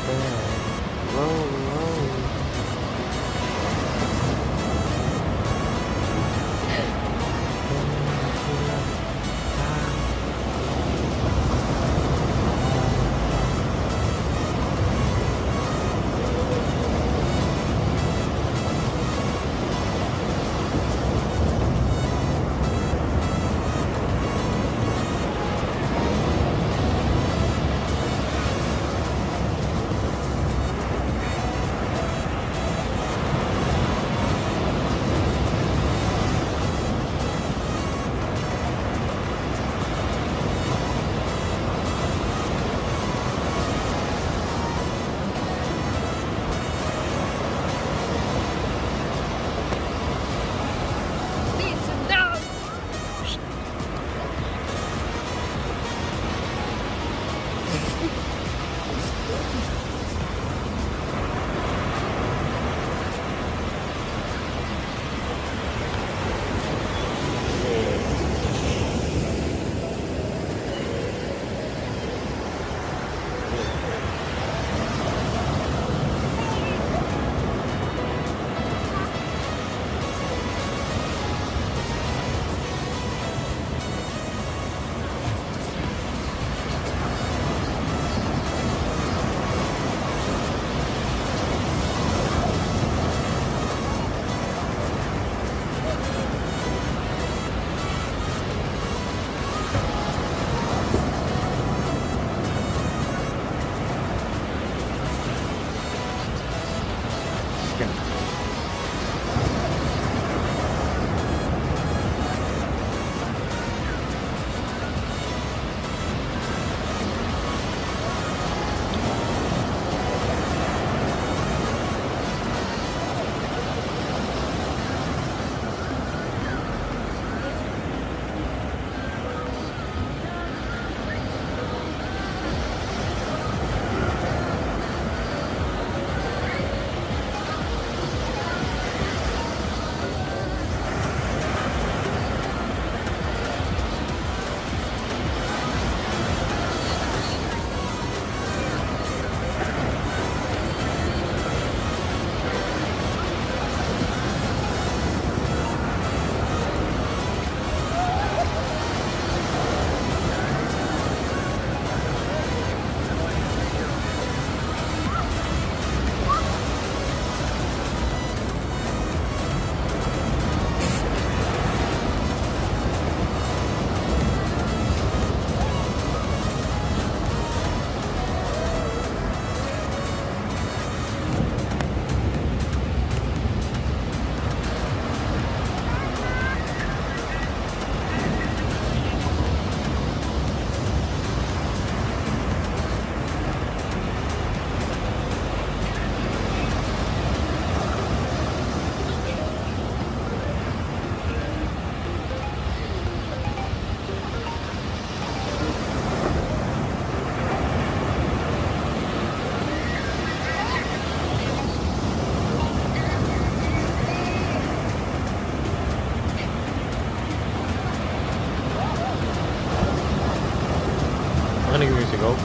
gonna give music go.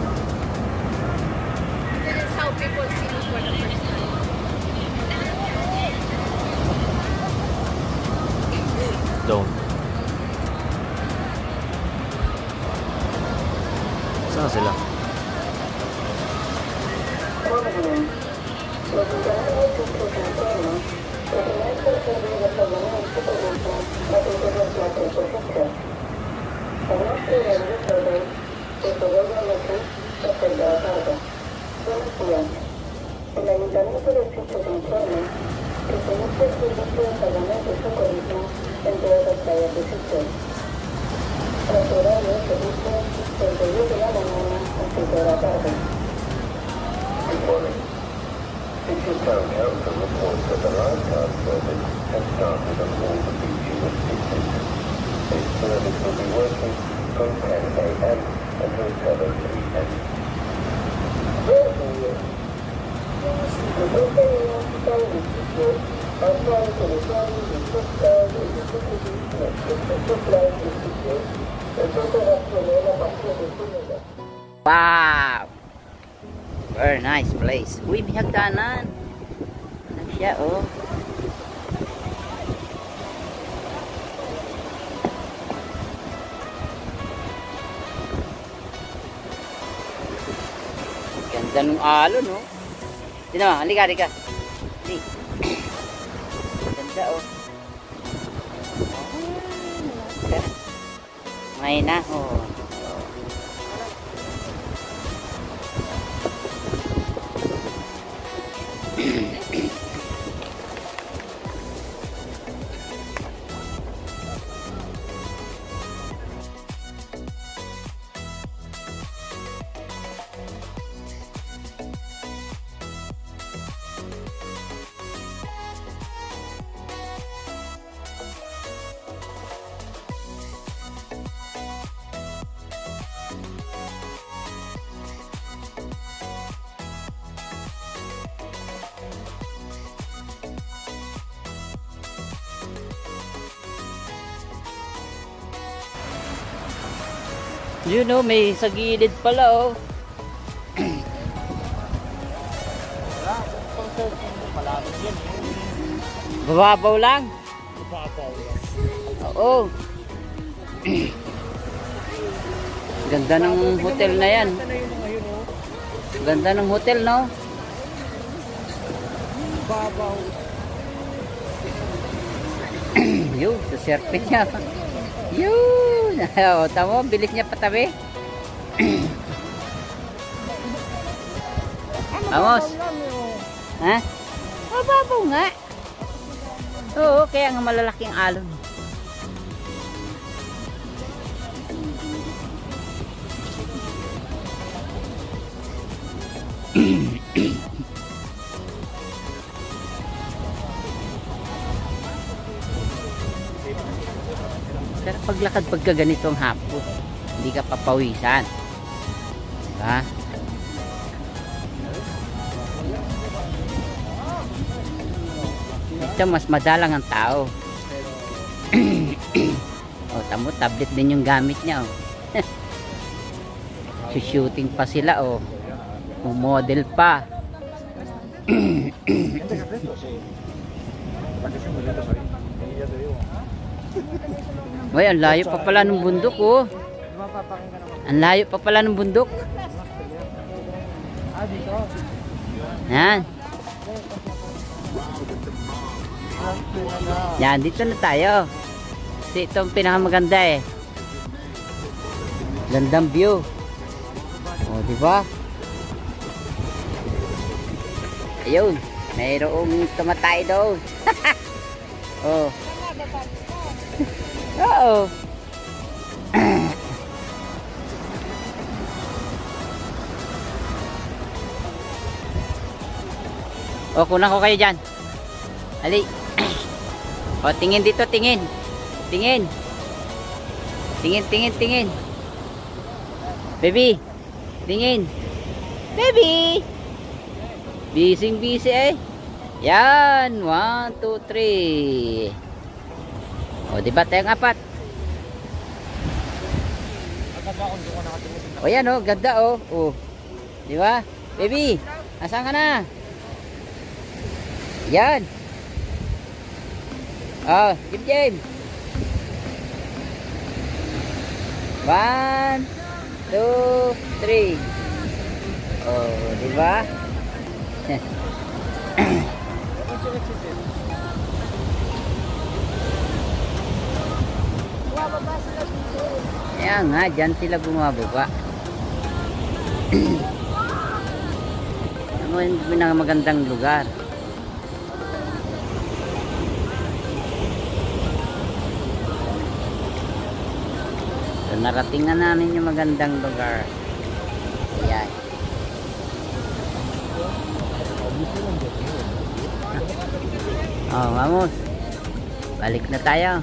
This is how people see me for the first time. Don't. Sácela. El Ayuntamiento de Sitges informa que se inicia el servicio de salvamento y socorrismo en todas las playas de Sitges. Los horarios se dicen desde 10 de la mañana a 7 de la tarde. Good morning. Sitges Town Council reports that the lifeguard service has started on all the beaches of Sitges. This service will be working from 10 a.m. until 7 p.m. Wow! Very nice place. Uy, may hagdanan. Ano siya, oh. Ganda ng alon, no? Tignan mo, halika, halika. Halika. Ganda, oh. May nahon. You know, may sa gilid pala, oh. Bababaw lang? Bababaw lang. Oo. Ganda ng hotel na yan. Ganda ng hotel, no? Babaw. Yun, sa serpent niya. Yun! O, tamo, bilik niya patabi. Vamos. Ha? Mababaw nga. Oo, kaya nga malalaking alon. Pero paglakad pagka ganitong hapon, hindi ka papawisan. Diba? Ito mas madalang ang tao. O, tamo, tablet din yung gamit niya. Shooting pa sila, o. Model pa. Uy, ang layo pa pala ng bundok, oh. Ang layo pa pala ng bundok. Yan. Yan, dito na tayo. Kasi ito ang pinakamaganda, eh. Gandang view. O, diba? Ayun, mayroong tumatay doon. Oh. Oo. O, kunan ko kayo dyan. Ali. O, tingin dito, tingin. Tingin. Tingin, tingin, tingin. Baby. Tingin. Baby. Bising busy, eh. Yan. 1, 2, 3. O, diba tayong apat? O, yan, o. Ganda, o. O. Diba? Baby. Nasaan ka na? Yan. Oh, Jim. 1, 2, 3. Oh, diba? Kaya nga, dyan sila bumababa. Ano yung pinakamagandang lugar? So, narating na namin yung magandang lugar. Ayan. Oh, vamos. Balik na tayo.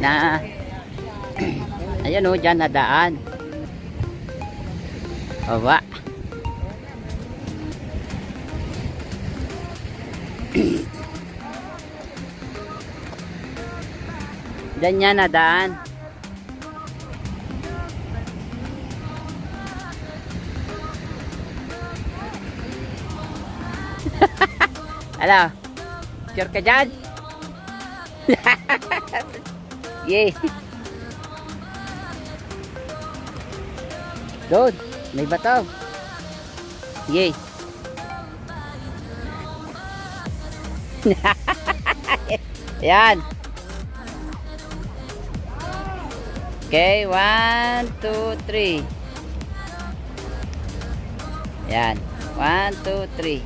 Na. Ayan o, dyan nadaan. Baba. Dyan niya nadaan. Ano? Sure ka dyan? Yay! Doon, may bato. Yay! Yan. Okay, 1, 2, 3. Yan. 1, 2, 3.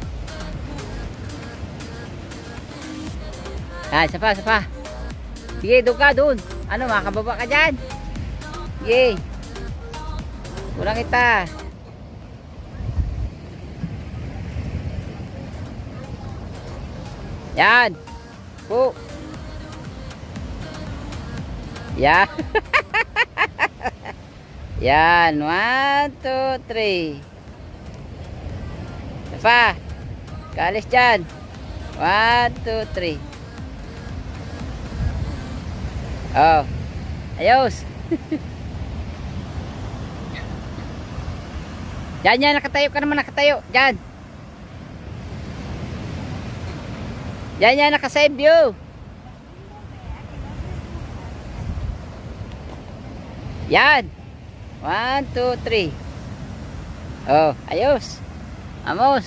Ah, isa pa. Sige, doon ka, doon. Ano, makakababa ka dyan. Sige. Kulang kita. Yan. Po. Yan. Yan. 1, 2, 3. Isa pa. Kaalis dyan. 1, 2, 3. Oh, ayos. Yan, nakatayo ka naman, nakatayo. Yan. Yan, nakasave view. Yan. 1, 2, 3. Oh, ayos. Amos.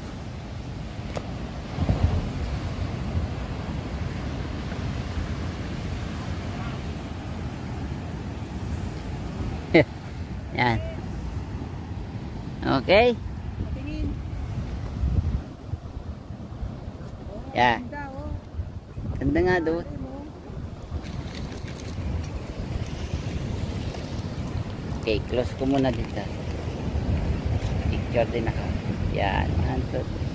Yan. Okay. Yeah. Ganda nga doon. Okay, close ko muna dito. Picture din ako. Yan. 1, 2, 3.